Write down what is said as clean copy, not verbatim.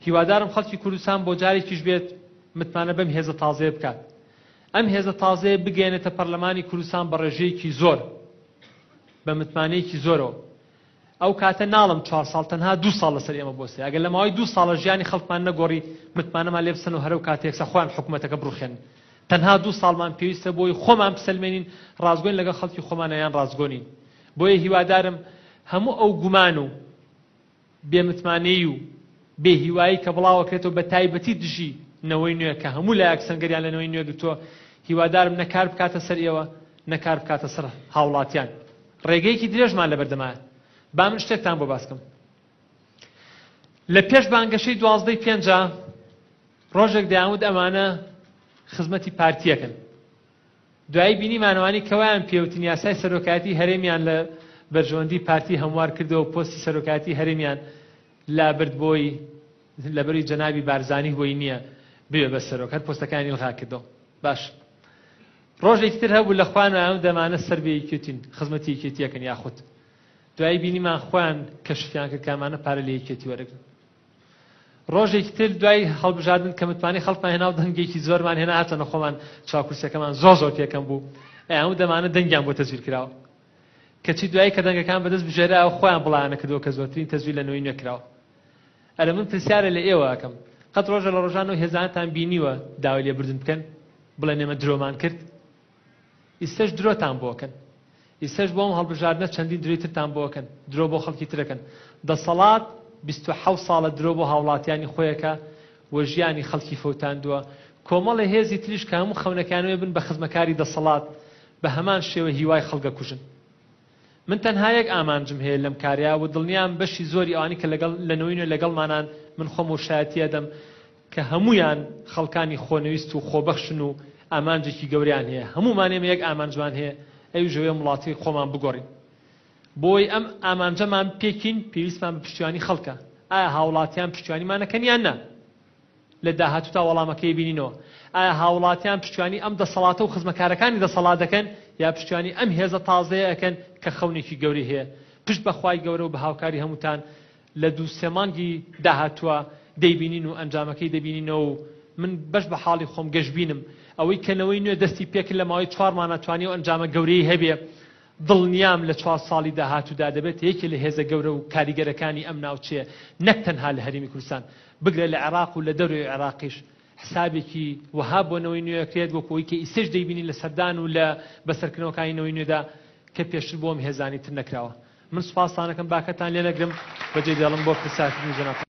هیوادارم خەڵکی کوردستان بۆ جارێکیش بێت متمانە بەم هێزە تازەیە بکات. ئەم هێزە تازەیە بگەێنێتە پەرلەمانی کوردستان بە ڕێژەیەکی زۆر، بە متمانەیەکی زۆرەوە. ئەو کاتە ناڵم 4 ساڵ تەنها 2 ساڵ لەسەر ئێمە بۆسێ. ئەگەر لە ماوەی 2 ساڵە ژیانی خەڵکمان نەگۆڕی متمانەمان لێ بسەن و هەرەو کاتێکسە خۆیان حکوومەتەکە بڕوخێن. تەنها 2 ساڵمان پێویستە بۆی خۆمان بسەلمێنین، ڕازگۆین لەگەڵ خەڵکی خۆمانەیان ڕازگۆنین. بۆیە هیوادارم هەموو ئەو گومان و بێمتمانەی و بێهیوایی کە بڵاوەکرێتەوە بە تایبەتی دژی نەوەی نوێ کە هەموو لایەک سەنگەریان لە نەوەی نوێ گرتووە، هیوادارم نەکار بکاتە سەر ئێوە، نەکار بکاتە سەر هاوڵاتیان. ڕێگەیەکی درێژمان لەبەردەمایە. با من شتێکتان بۆ باس بکەم. لە پێش بانگەشەی 12:05 ڕۆژێک دەیانوت ئەمانە خزمەتی پارتیەکەن. دوایی بینیمانەوانی کەوایان پێوتین یاسای سەرۆکایەتی هەرێمیان لە بەرژەوەندی پارتی هەموار کردەوە و پۆستی سەرۆکایەتی هەرێمیان لابرد بۆی لەبەری جەنابی بارزانی بۆی نییە بێ بە سەرۆک، هەر پۆستەکانی لغا کردەوە. باش ڕۆژێکی تر هەبوو لە خوانەوە دەمانە سەر بە یەکێتین خزمەتی یەکێتیەکەن یاخود دوایی بینیمان خۆیان کەشفیان کرد کامانە پارە لە یەکێتی وەرەگرن. ڕۆژێکی تر دوای هەڵبژاردن کە متمانەی خەڵکمان هێنا و دەنگێکی زۆرمان هێنا هاتەنە خۆمان چاوکورسیەکەمان زۆر پێکەم بوو. ئەو دەمانە دەنگیان بۆ تەزویر کراوە کەچی دوایی کە دەنگەکان بەدەست بژێراوە خۆیان بڵایانە کردەوە کە زۆرترین تەزویر لە نەوەی نوێ کراوە. ئەرە من پرسیارە لە ئێوە ئەکەم، قەت ڕۆژە لە ڕۆژانەوە هێزانتان بینیوە داوای لێبوردن بکەن بڵێن ئێمە درۆمان کرد؟ ئیسەش درۆتان بۆکەن، ئیسەش بۆم هەڵبژاردنە چەندین درۆی ترتان بۆکەن، درۆ بۆ خەڵکی ترەکەن. دەسەڵات 27 ساڵە درۆ بۆ هاوڵاتیانی خۆیەکە و ژیانی خەڵکی فەوتاندووە. کۆمەڵی هێزی تریش کە هەموو خەونەکانەوە بن بە خزمەکاری دەسەڵات بە هەمان شێوە هیوای خەڵگە کوژن. من تەنها یەک ئامانجم هەیە لەم کاریا و دڵنیام بەشی زۆری ئەوانی کە لەنەوەی نوێ لەگەڵمانان من خۆم وشایەتی دەم کە هەمویان خەڵکانی خۆنەویست و خۆبەخشن و ئامانجێکی گەوریان هەیە. هەمومان ئێمە یەک ئامانجمان هەیە، ئەوی ژەوێ وڵاتی خۆمان بگۆڕین. بۆی ئەم ئامانجەمان پێکین پێویستمان بە پشتیوانی خەڵکە. ئایا هاوڵاتیان پشتیوانیمانەکەن یان نا؟ لە داهاتوو تا وەڵامەکەی بینینەوە. ئایا هاوڵاتیان پشتیوانی ئەم دەسەڵاتە و خزمەکارەکانی دەسەڵات دەکەن یا پشتیوانی ئەم هێزە تازەیە ئەکەن کە خەونێکی گەوری هەیە؟ پشت بەخوای گەورە و بە هاوکاری هەمووتان لە 2 سێ مانگی داهاتووە دەیبینین و ئەنجامەکەی دەبینینەوە و من بەش بە حاڵی خۆم گەشببینم ئەوەی کەنەوەی نوێ دەستی پێکرد لە ماوەی 4 مانەتوانی و ئەنجامە گەورەی هەبێ. دڵنیام لە 4 ساڵی داهاتوودا دەبێت یەکێ لە هێزە گەورە و کاریگەرەکانی ئەم ناوچەیە، نەک تەنها لە هەرێمی کوردستان، بگرە لە عێراق و لە دەوروی عێراقیش حسابێکی وەها بۆنەوەی نوێەکرێت وەکەوەی کە ئیسەش دەیبینی لە سەردان و لە بەسەرکردنەوەکانی نەوەی نوێدا کە پێشتر بۆم هێزانی تر نەکراوە. من سوپاسانەکەم باکەتان لێ نەگرم بەجێ دێڵم بۆ پرسیارکردنی جەناب.